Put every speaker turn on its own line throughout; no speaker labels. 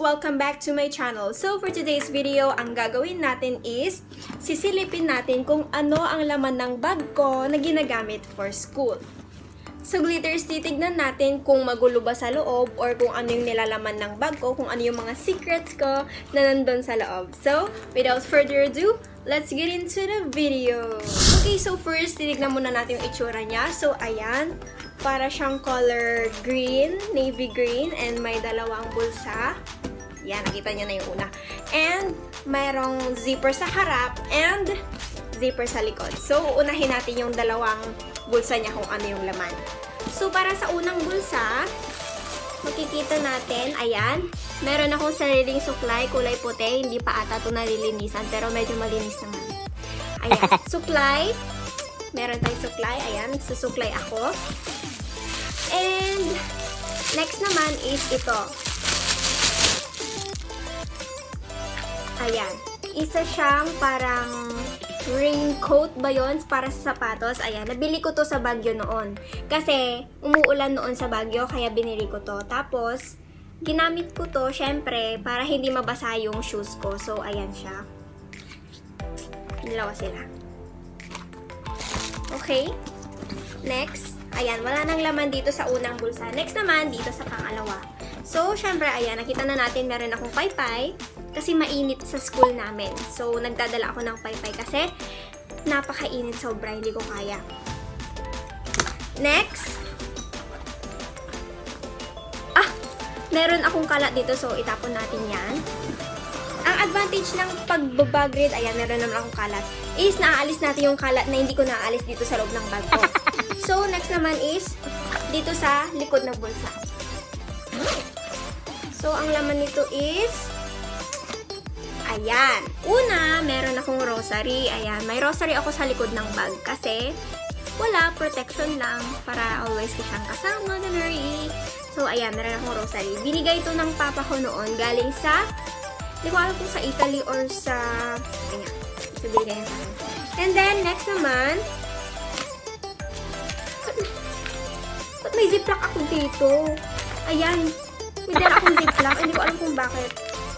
Welcome back to my channel. So for today's video, ang gagawin natin is sisilipin natin kung ano ang laman ng bag ko na ginagamit for school. So glitters, titignan natin kung magulo ba sa loob or kung ano yung nilalaman ng bag ko, kung ano yung mga secrets ko na nandun sa loob. So without further ado, let's get into the video. Okay, so first, titignan muna natin yung itsura niya. So ayan, para siyang color green, navy green, and may dalawang bulsa. Yan, nakita niyo na yung una. And mayroong zipper sa harap and zipper sa likod. So unahin natin yung dalawang bulsa niya kung ano yung laman. So para sa unang bulsa, makikita natin, ayan, meron akong sariling suklay, kulay puti, hindi pa ata ito nalilinisan, pero medyo malinis naman. Ayan, suklay, meron tayong suklay, ayan, susuklay ako. And next naman is ito. Ayan, isa siyang parang raincoat ba yun? Para sa sapatos. Ayan, nabili ko to sa Baguio noon. Kasi umuulan noon sa Baguio, kaya binili ko to. Tapos, ginamit ko to, syempre, para hindi mabasa yung shoes ko. So, ayan siya. Dalawa sila. Okay. Next. Ayan, wala nang laman dito sa unang bulsa. Next naman, dito sa pangalawa. So, syempre, ayan, nakita na natin meron akong paypay. Kasi mainit sa school namin. So, nagdadala ako ng paypay kasi napakainit sobra, hindi ko kaya. Next. Meron akong kalat dito, so itapon natin yan. Ang advantage ng pagbabag read, ayan, meron naman akong kalat, is naaalis natin yung kalat na hindi ko naaalis dito sa loob ng bag ko. So, next naman is dito sa likod ng bulsa. So, ang laman nito is ayan. Una, meron akong rosary. Ayan, may rosary ako sa likod ng bag kasi wala, protection lang para always ko siyang kasama. So, ayan, meron akong rosary. Binigay ito ng papa ko noon galing sa, hindi ko alam kung sa Italy or sa, ayan, so binigay niya sa akin. And then, next naman, ba't may ziplock ako dito? Ayan, may dala akong ziplock. Hindi ko alam kung bakit.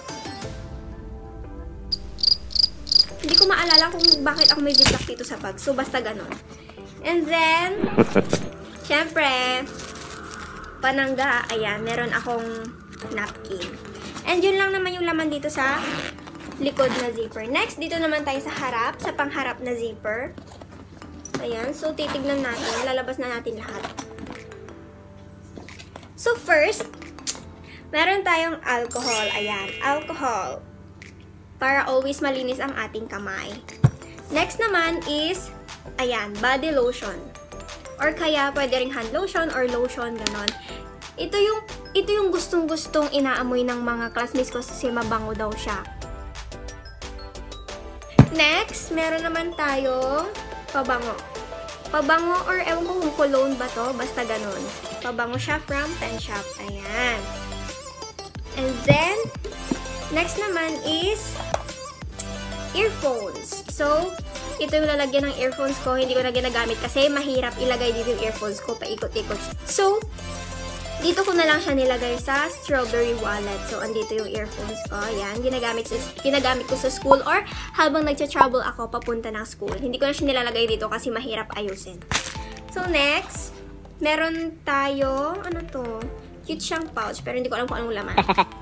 Hindi ko maalala kung bakit ako may ziplock dito sa bag. So, basta ganon. And then, syempre, panangga, ayan, meron akong napkin. And yun lang naman yung laman dito sa likod na zipper. Next, dito naman tayo sa harap, sa pangharap na zipper. Ayan, so titignan natin. Lalabas na natin lahat. So, first, meron tayong alcohol. Ayan, alcohol. Para always malinis ang ating kamay. Next naman is, ayan, body lotion. Or kaya pwede ring hand lotion or lotion, ganon. Ito yung gustong-gustong inaamoy ng mga classmates ko kasi mabango daw siya. Next, meron naman tayong pabango. Pabango or ewan ko kung cologne ba to, basta ganon. Pabango siya from Pen Shop. Ayan. And then, next naman is earphones. So, ito yung lalagyan ng earphones ko. Hindi ko na ginagamit kasi mahirap ilagay dito yung earphones ko paikot-ikot. So, dito ko na lang siya nilagay sa strawberry wallet. So, andito yung earphones ko. Ayan, ginagamit ko sa school or habang nagcha-travel ako papunta ng school. Hindi ko na siya nilalagay dito kasi mahirap ayusin. So, next, meron tayong, ano to? Cute siyang pouch, pero hindi ko alam kung anong laman.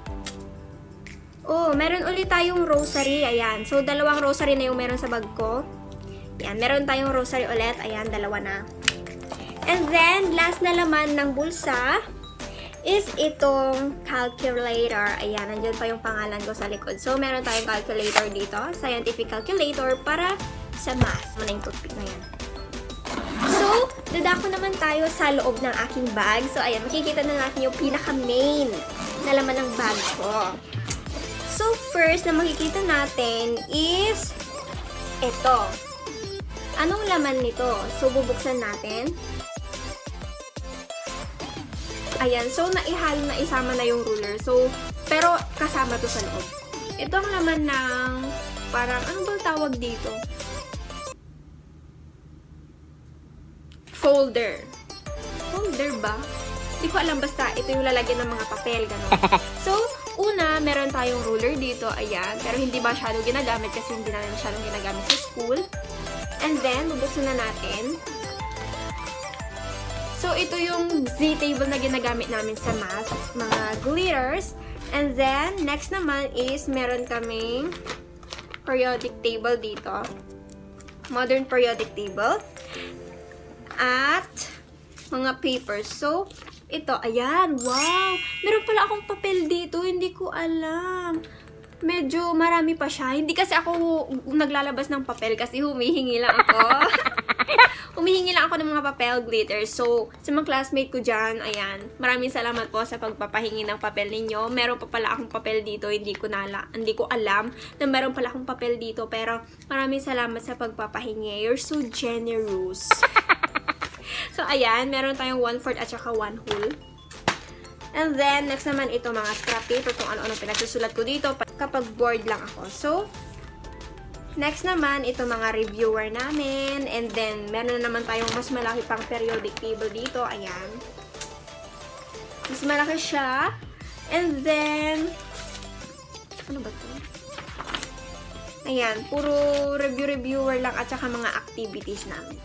Oh, meron ulit tayong rosary. Ayan. So, dalawang rosary na yung meron sa bag ko. Ayan, meron tayong rosary ulit. Ayan, dalawa na. And then, last na laman ng bulsa is itong calculator. Ayan, nandiyan pa yung pangalan ko sa likod. So, meron tayong calculator dito. Scientific calculator para sa math. Muna yung toothpick na yan. So, dadako naman tayo sa loob ng aking bag. So, ayan, makikita na natin yung pinaka-main na laman ng bag ko. So, first na makikita natin is ito. Anong laman nito? So, bubuksan natin. Ayan. So, naihalo na isama na yung ruler. So, pero kasama to sa loob. Ito ang laman ng parang, ano ba tawag dito? Folder. Folder ba? Hindi ko alam, basta ito yung lalagyan ng mga papel, gano'n. So, Una, meron tayong ruler dito, ayan. Pero hindi masyadong ginagamit kasi hindi namin masyadong ginagamit sa school. And then, bubuksan na natin. So, ito yung Z-table na ginagamit namin sa math, mga glitters. And then, next naman is meron kaming periodic table dito. Modern periodic table. At mga papers. So, ito, ayan, wow! Meron pala akong papel dito, hindi ko alam. Medyo marami pa siya. Hindi kasi ako naglalabas ng papel kasi humihingi lang ako. Humihingi lang ako ng mga papel glitters. So, sa mga classmate ko dyan, ayan, maraming salamat po sa pagpapahingi ng papel ninyo. Meron pa pala akong papel dito, hindi ko alam na meron pala akong papel dito. Pero, maraming salamat sa pagpapahingi. You're so generous. So, ayan, meron tayong 1/4 at saka 1 whole. And then, next naman ito mga scrap paper kung ano-ano pinagsusulat ko dito kapag bored lang ako. So, next naman, ito mga reviewer namin. And then, meron na naman tayong mas malaki pang periodic table dito. Ayan. Mas malaki siya. And then, ano ba ito? Ayan, puro reviewer lang at saka mga activities namin.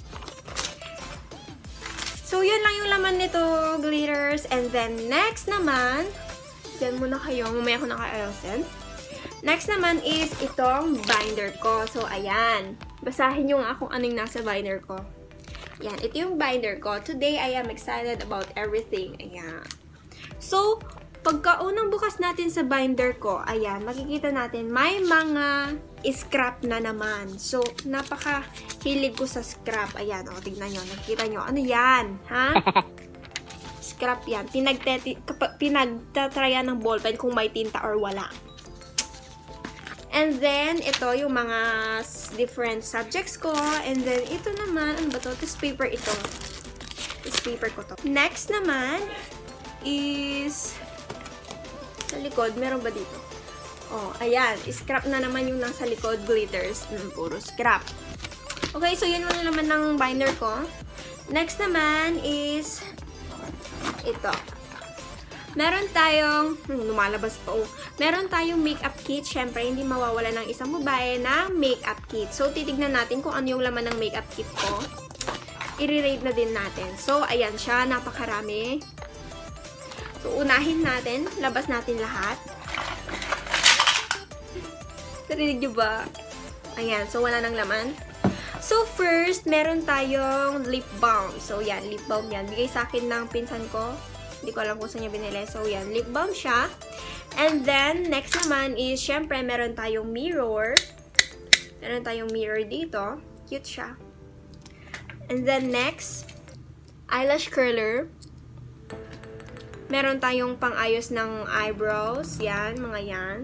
So, yun lang yung laman nito, glitters. And then, next naman, dyan muna kayo, mamaya ko naka-ayosin. Next naman is itong binder ko. So, ayan. Basahin nyo nga kung anong nasa binder ko. Ayan, ito yung binder ko. Today, I am excited about everything. Ayan. So, pagkaunang bukas natin sa binder ko, ayan, makikita natin, may mga scrap na naman. So, napaka-hilig ko sa scrap. Ayan, o, tignan nyo. Nakikita nyo. Ano yan? Ha? Scrap yan. Pinagtatryan ng ballpen kung may tinta or wala. And then, ito yung mga different subjects ko. And then, ito naman, ano ba to? This paper ito. This paper ko to. Next naman is sa likod, meron ba dito? Oh, ayan. Scrap na naman yung nasa likod. Glitters. Puro scrap. Okay, so yun lang naman ng binder ko. Next naman is ito. Meron tayong, lumalabas pa oh. Meron tayong makeup kit. Syempre, hindi mawawala ng isang babae na makeup kit. So, titignan natin kung ano yung laman ng makeup kit ko. I-rate na din natin. So, ayan siya. Napakarami. So, unahin natin. Labas natin lahat. Narinig nyo ba? Ayan. So, wala nang laman. So, first, meron tayong lip balm. So, yan. Lip balm yan. Bigay sa akin ng pinsan ko. Hindi ko alam kung saan niya binili. So, yan. Lip balm siya. And then, next naman is, syempre, meron tayong mirror. Meron tayong mirror dito. Cute siya. And then, next, eyelash curler. Meron tayong pang-ayos ng eyebrows. Yan, mga yan.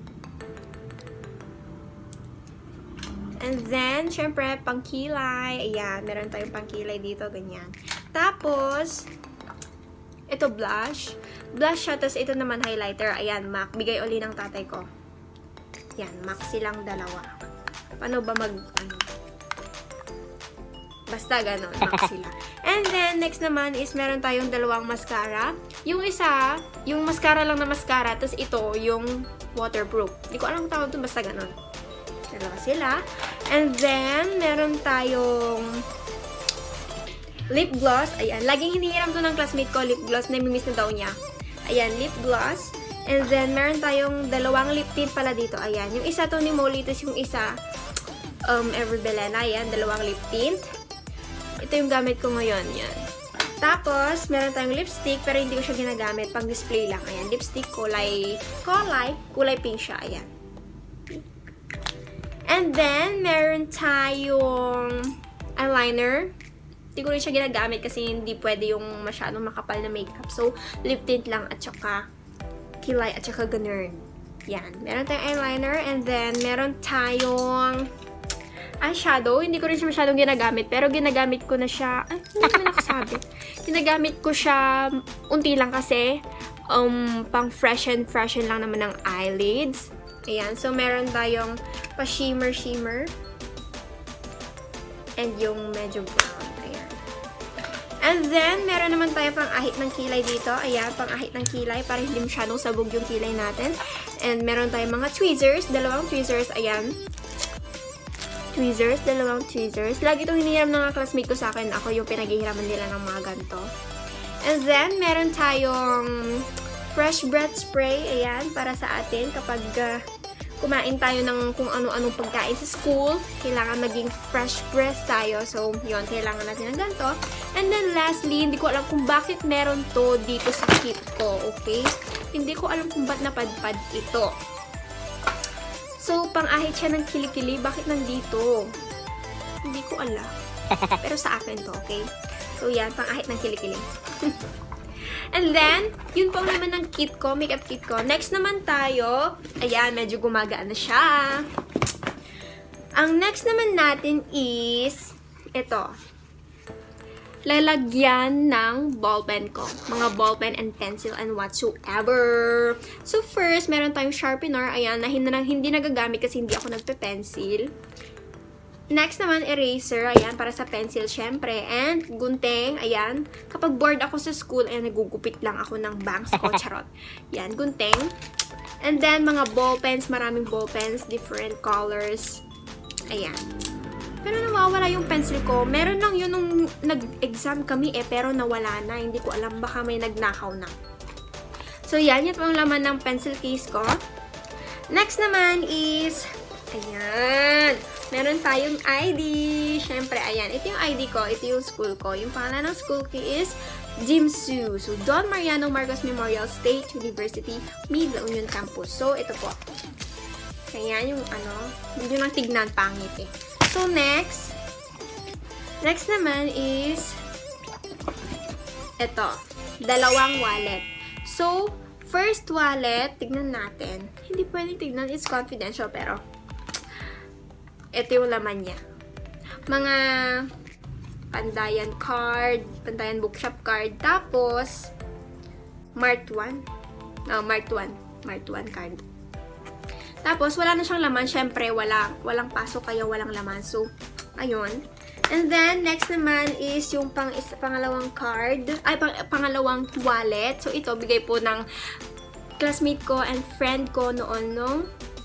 And then, syempre, pangkilay. Ayan, meron tayong pangkilay dito, ganyan. Tapos, ito blush. Blush siya, tapos ito naman highlighter. Ayan, MAC. Bigay uli ng tatay ko. Yan, MAC silang dalawa. Paano ba basta ganon, MAC sila. And then, next naman is meron tayong dalawang mascara. Yung isa, yung mascara lang na mascara, tapos ito, yung waterproof. Hindi ko alam kung tawag ito, basta ganon. Dalawa sila. And then, meron tayong lip gloss. Ayan. Laging hinihiram to ng classmate ko, lip gloss. Namimiss na daw niya. Ayan, lip gloss. And then, meron tayong dalawang lip tint pala dito. Ayan. Yung isa to ni Molly, tapos yung isa, Ever Belena. Ayan, dalawang lip tint. Ito yung gamit ko ngayon. Yan. Tapos, meron tayong lipstick, pero hindi ko siya ginagamit. Pang display lang. Ayan, lipstick, kulay pink siya. Ayan. And then, meron tayong eyeliner. Hindi ko rin siya ginagamit kasi hindi pwede yung masyadong makapal na makeup. So, lip tint lang at saka kilay at saka ganun. Yan. Meron tayong eyeliner. And then, meron tayong eyeshadow. Hindi ko rin siya masyadong ginagamit. Pero ginagamit ko na siya. Ay, hindi naman nakasabi. Ginagamit ko siya unti lang kasi pang freshen lang naman ng eyelids. Ayan. So, meron tayong pa-shimmer. And yung medyo brown. Ayan. And then, meron naman tayo pang-ahit ng kilay dito. Ayan, pang-ahit ng kilay para hindi masyadong sabog yung kilay natin. And meron tayong mga tweezers. Dalawang tweezers. Ayan. Tweezers. Dalawang tweezers. Lagi itong hinihiram ng mga classmate ko sa akin. Ako yung pinaghihiraman nila ng mga ganito. And then, meron tayong fresh breath spray. Ayan, para sa atin kapag kumain tayo ng kung ano-anong pagkain sa school, kailangan maging fresh breath tayo. So, yun, kailangan natin ng ganito. And then, lastly, hindi ko alam kung bakit meron to dito sa kit ko, okay? Hindi ko alam kung ba't napadpad ito. So, pang-ahit siya ng kilikili. Bakit nandito? Hindi ko alam. Pero sa akin to, okay? So, yan, pang-ahit ng kilikili. And then, yun po naman ng kit ko, makeup kit ko. Next naman tayo, ayan, medyo gumagaan na siya. Ang next naman natin is, ito. Lalagyan ng ballpen ko. Mga ballpen and pencil and whatsoever. So, first, meron tayong sharpener. Ayan, na hindi nagagamit kasi hindi ako nagpe-pencil. Next naman, eraser. Ayan, para sa pencil, syempre. And gunting. Ayan. Kapag bored ako sa school, ayan, nagugupit lang ako ng bangs ko. Charot. Ayan, gunting. And then, mga ball pens. Maraming ball pens. Different colors. Ayan. Pero nawawala yung pencil ko. Meron lang yun nung nag-exam kami pero nawala na. Hindi ko alam. Baka may nagnakaw na. So, yan. Yan po ang laman ng pencil case ko. Next naman is, ayan. Meron tayong ID. Siyempre, ayan. Ito yung ID ko. Ito yung school ko. Yung pangalan ng school ko is Jimsu. So, Don Mariano Marcos Memorial State University, Mid La Union Campus. So, ito po. Ayan yung ano. Hindi nyo lang tignan. Pangit eh. So, next. Next naman is ito. Dalawang wallet. So, first wallet, tignan natin. Hindi pwedeng tignan. It's confidential pero ito yung laman niya. Mga Pandayan card, Pandayan bookshop card, tapos Mart 1. Mart 1 card. Tapos wala na siyang laman, syempre walang pasok kaya walang laman. So, ayun. And then next naman is yung pangalawang card, pangalawang wallet. So, ito bigay po ng classmate ko and friend ko noon nung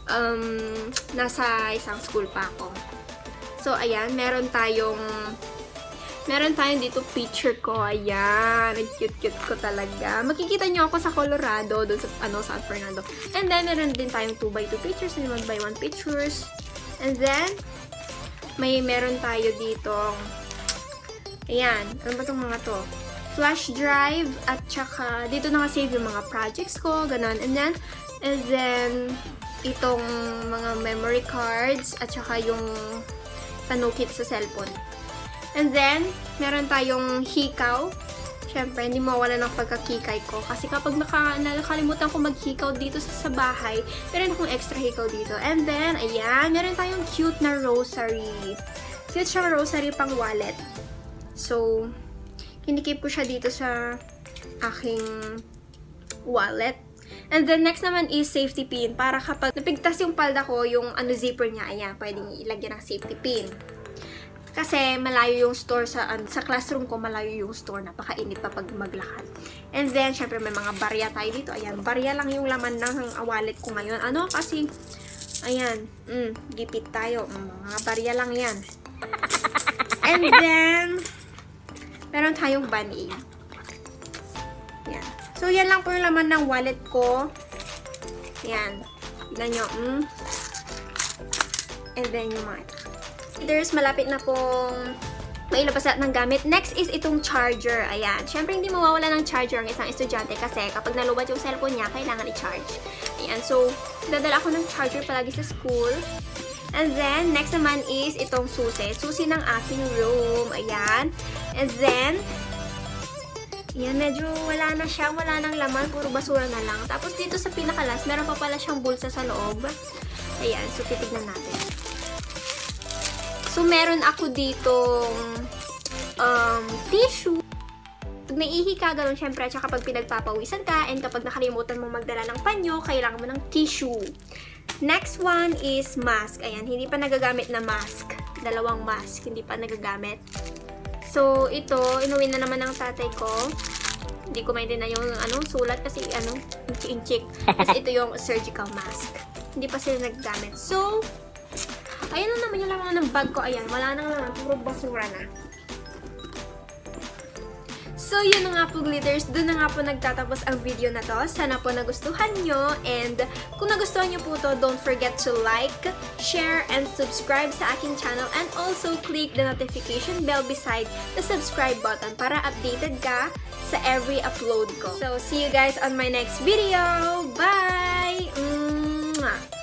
nasa isang school pa ako. So, ayan, meron tayong dito picture ko. Ayan, ang cute-cute ko talaga. Makikita nyo ako sa Colorado, doon sa San Fernando. And then, meron din tayong 2x2 pictures and 1x1 pictures. And then, meron tayo dito. Ayan, ano ba itong mga to? Flash drive, at saka, dito nakasave yung mga projects ko, ganun. And then, itong mga memory cards at saka yung panukit sa cellphone. And then, meron tayong hikaw. Siyempre, hindi mawala ng pagkakikay ko. Kasi kapag nakalimutan ko maghikaw dito sa bahay, meron akong extra hikaw dito. And then, ayan, meron tayong cute na rosary. Cute siyang rosary pang wallet. So, kinikip ko siya dito sa aking wallet. And then, next naman is safety pin. Para kapag napigtas yung palda ko, yung zipper niya, ayan, pwedeng ilagyan ng safety pin. Kasi malayo yung store sa classroom ko, malayo yung store. Napakainit pa pag maglakad. And then, syempre may mga barya tayo dito. Ayan, barya lang yung laman ng wallet ko ngayon. Kasi, ayan, gipit tayo. Mga barya lang yan. And then, meron tayong band-aid. Yan. So, yan lang po yung laman ng wallet ko. Yan. Tignan nyo. And then, yung mga there's malapit na pong mailabas lahat ng gamit. Next is itong charger. Ayan. Siyempre, hindi mawawala ng charger ang isang estudyante kasi kapag nalubat yung cellphone niya, kailangan i-charge. Ayan. So, dadala ako ng charger palagi sa school. And then, next naman is itong susi. Susi ng aking room. Ayan. And then, ayan, medyo wala na siya. Wala nang laman. Puro basura na lang. Tapos, dito sa pinakalas, meron pa pala siyang bulsa sa loob. Ayan. So, titignan natin. So, meron ako ditong tissue. Pag naihi ka, gano'n syempre, at kapag pinagpapawisan ka, and kapag nakalimutan mong magdala ng panyo, kailangan mo ng tissue. Next one is mask. Ayan, hindi pa nagagamit na mask. Dalawang mask, hindi pa nagagamit. So, ito, inuwi na naman ng tatay ko. Hindi ko maintindihan yung sulat kasi inchik. Kasi ito yung surgical mask. Hindi pa sila naggamit. So, ayan na naman yung laman ng bag ko. Ayan, wala nang laman. Puro basura na. So, yun na nga po, glitters. Doon na nga po nagtatapos ang video na to. Sana po nagustuhan nyo. And kung nagustuhan nyo po to, don't forget to like, share, and subscribe sa aking channel. And also, click the notification bell beside the subscribe button para updated ka sa every upload ko. So, see you guys on my next video. Bye! Mwah!